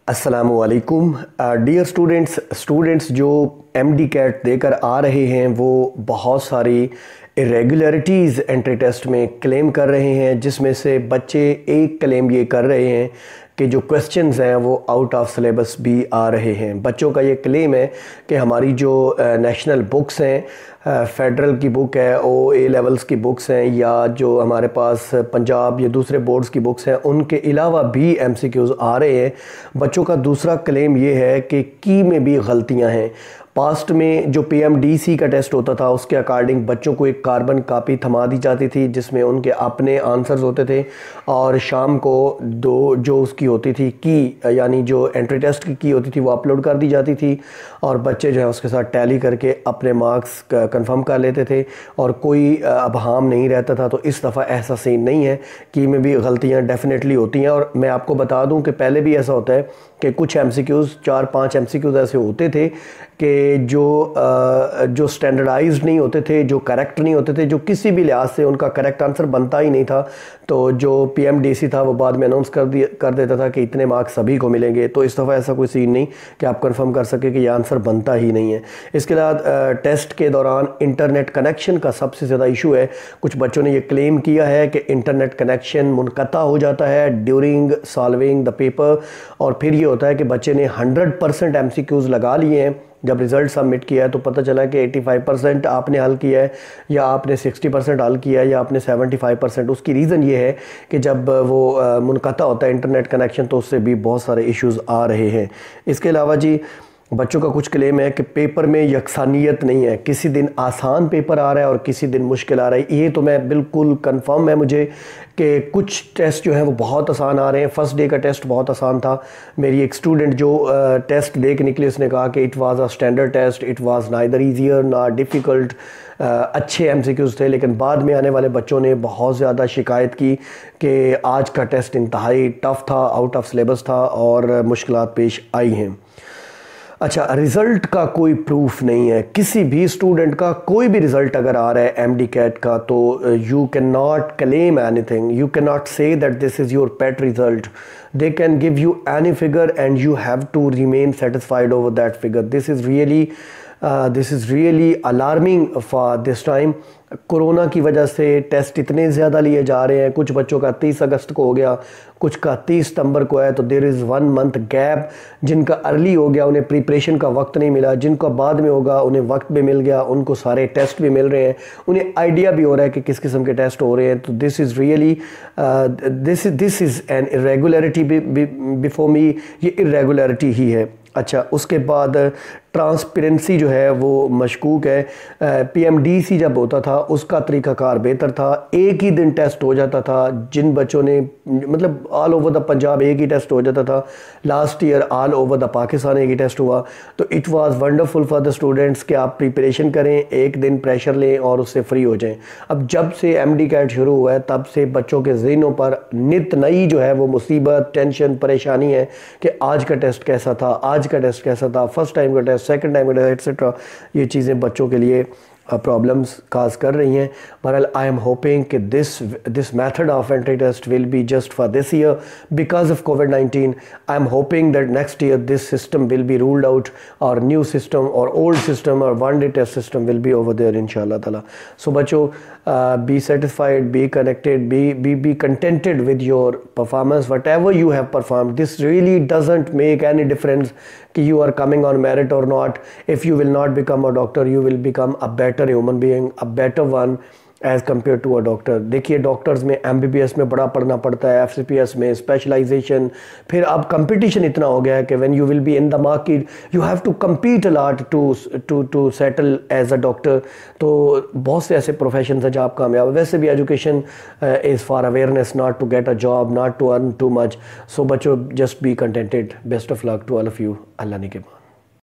अस्सलाम वालेकुम dear students जो MD कैट देकर आ रहे हैं वो बहुत सारी इरेगुलरिटीज़ एंट्री टेस्ट में क्लेम कर रहे हैं, जिसमें से बच्चे एक क्लेम ये कर रहे हैं कि जो क्वेश्चंस हैं वो आउट ऑफ सिलेबस भी आ रहे हैं। बच्चों का ये क्लेम है कि हमारी जो नेशनल बुक्स हैं, फेडरल की बुक है, A लेवल्स की बुक्स हैं, या जो हमारे पास पंजाब या दूसरे बोर्ड्स की बुक्स हैं, उनके अलावा भी MCQs आ रहे हैं। बच्चों का दूसरा क्लेम ये है कि की में भी गलतियां हैं। पास्ट में जो PMDC का टेस्ट होता था उसके अकॉर्डिंग बच्चों को एक कार्बन कापी थमा दी जाती थी जिसमें उनके अपने आंसर्स होते थे, और शाम को जो उसकी होती थी की, यानी जो एंट्री टेस्ट की होती थी वो अपलोड कर दी जाती थी, और बच्चे जो है उसके साथ टैली करके अपने मार्क्स कंफर्म कर लेते थे और कोई अबहाम नहीं रहता था। तो इस दफ़ा ऐसा सीन नहीं है, की में भी गलतियाँ डेफिनेटली होती हैं। और मैं आपको बता दूं कि पहले भी ऐसा होता है कि कुछ MCQs 4-5 MCQs ऐसे होते थे कि जो स्टैंडर्डाइज्ड नहीं होते थे, जो करेक्ट नहीं होते थे, जो किसी भी लिहाज से उनका करेक्ट आंसर बनता ही नहीं था। तो जो PMDC था वो बाद में अनाउंस कर देता था कि इतने मार्क्स सभी को मिलेंगे। तो इस दफ़ा ऐसा कोई सीन नहीं कि आप कंफर्म कर सके कि ये आंसर बनता ही नहीं है। इसके बाद टेस्ट के दौरान इंटरनेट कनेक्शन का सबसे ज़्यादा इशू है। कुछ बच्चों ने ये क्लेम किया है कि इंटरनेट कनेक्शन मुनक़ता हो जाता है ड्यूरिंग सॉल्विंग द पेपर, और फिर ये होता है कि बच्चे ने 100% MCQs लगा लिए हैं, जब रिज़ल्ट सबमिट किया है तो पता चला कि 85% आपने हल किया है, या आपने 60% हल किया है, या आपने 75%। उसकी रीज़न ये है कि जब वो मुनक़ता होता है इंटरनेट कनेक्शन तो उससे भी बहुत सारे इश्यूज़ आ रहे हैं। इसके अलावा जी बच्चों का कुछ क्लेम है कि पेपर में यकसानियत नहीं है, किसी दिन आसान पेपर आ रहा है और किसी दिन मुश्किल आ रहा है। ये तो मैं बिल्कुल कंफर्म है मुझे कि कुछ टेस्ट जो हैं वो बहुत आसान आ रहे हैं। फर्स्ट डे का टेस्ट बहुत आसान था। मेरी एक स्टूडेंट जो टेस्ट दे के निकली उसने कहा कि it was a standard test, it was neither easier ना डिफ़िकल्ट। अच्छे MCQs थे, लेकिन बाद में आने वाले बच्चों ने बहुत ज़्यादा शिकायत की कि आज का टेस्ट इंतहाई टफ़ था, आउट ऑफ सिलेबस था और मुश्किलात पेश आई हैं। अच्छा, रिज़ल्ट का कोई प्रूफ नहीं है। किसी भी स्टूडेंट का कोई भी रिज़ल्ट अगर आ रहा है MD कैट का तो you can not claim anything, you can not say that this is your pet result. they can give you any figure and you have to remain satisfied over that figure. This is really alarming for this time. Corona की वजह से test इतने ज़्यादा लिए जा रहे हैं। कुछ बच्चों का 30 अगस्त को हो गया, कुछ का 30 सितंबर को है, तो देयर इज़ 1 मंथ गैप। जिनका अर्ली हो गया उन्हें प्रिपरेशन का वक्त नहीं मिला, जिनका बाद में होगा उन्हें वक्त भी मिल गया, उनको सारे टेस्ट भी मिल रहे हैं, उन्हें आइडिया भी हो रहा है कि किस किस्म के टेस्ट हो रहे हैं। तो this is really this is an irregularity before me, ये इरेगुलरिटी ही है। अच्छा, उसके बाद ट्रांसपेरेंसी जो है वो मशकूक है। PMDC जब होता था उसका तरीक़ाकार बेहतर था, एक ही दिन टेस्ट हो जाता था। जिन बच्चों ने मतलब ऑल ओवर द पंजाब एक ही टेस्ट हो जाता था, last year all over the Pakistan एक ही टेस्ट हुआ। तो it was wonderful for the students कि आप प्रिपरेशन करें, एक दिन प्रेशर लें और उससे फ्री हो जाएं। अब जब से MD कैट शुरू हुआ है तब से बच्चों के ज़हनों पर नित नई जो है वो मुसीबत, टेंशन, परेशानी है कि आज का टेस्ट कैसा था, आज का टेस्ट कैसा था, फर्स्ट टाइम का टेस्ट, सेकंड टाइम का टेस्ट, एटसेट्रा। ये चीज़ें बच्चों के लिए प्रॉब्लम्स काज कर रही हैं। बहरहाल आई एम होपिंग कि this method of entry test will be just for this year because of COVID-19। I am hoping that next year this system will be ruled out, और न्यू सिस्टम और old system और 1 day test system will be over there इंशाल्लाह ताला। सो बच्चों, be satisfied, be connected, be contented with your performance, whatever you have performed. This really doesn't make any difference कि you are coming on merit or not. If you will not become a doctor, you will become a better human being, a better one as compare to a doctor. देखिए, doctors में MBBS में बड़ा पढ़ना पड़ता है, FCPS में specialisation, फिर अब कंपटीशन इतना हो गया है कि when you will be in the market you have to compete a lot to settle as a doctor. तो बहुत से ऐसे प्रोफेशन हैं जहाँ आप कामयाब। वैसे भी education is for awareness, not to get a job, not to earn too much. So बच्चों, just be contented. Best of luck to all of you. अल्लाह ने के